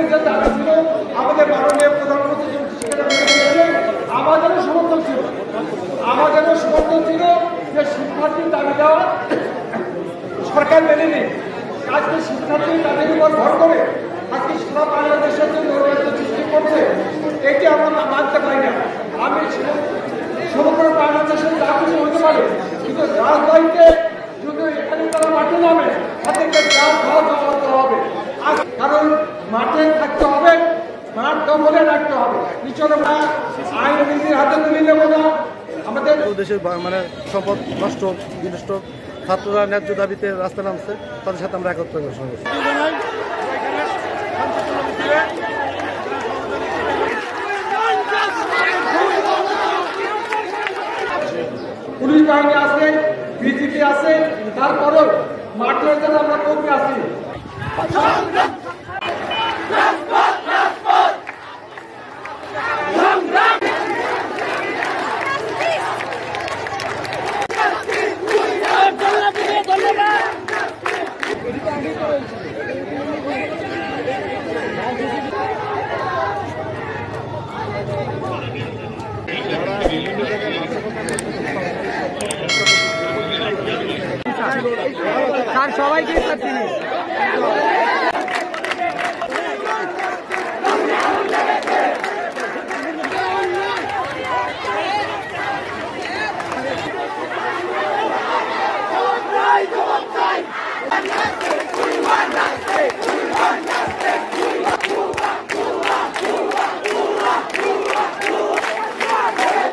যে দাবি ছিল আমাদের মাননীয় প্রধানমন্ত্রী সেটা মেনে নিয়েছেন, আমাদেরও সমর্থন ছিল যে শিক্ষার্থীর দাবি দেওয়া সরকার মেনে নেই। আজকে শিক্ষার্থীর দাবির উপর ভর করে আজকে সারা বাংলাদেশের যে নৈরাজ্য সৃষ্টি করছে, এটি আমরা মানতে পারি না। আমি সমগ্র বাংলাদেশের যা কিছু হতে পারে, কিন্তু রাজনীতিতে যদি এখানে তারা মাঠে নামে তাদেরকে যা খাওয়া দাওয়া করা হবে, কারণ মাঠে থাকতে হবে, মাঠ দখলে রাখতে হবে। পিছনে আইন নিজের হাতে তুলে নেব না। আমাদের দেশের মানে সম্পদ নষ্ট বিনষ্ট, ছাত্ররা ন্যায্য দাবিতে রাস্তা নামছে, তাদের সাথে আমরা একত্র সঙ্গে পুলিশ বাহিনী আছে, বিজিবি আছে, তারপরেও মাঠের জন্য আমরা কর্মী আছি। সবাইকে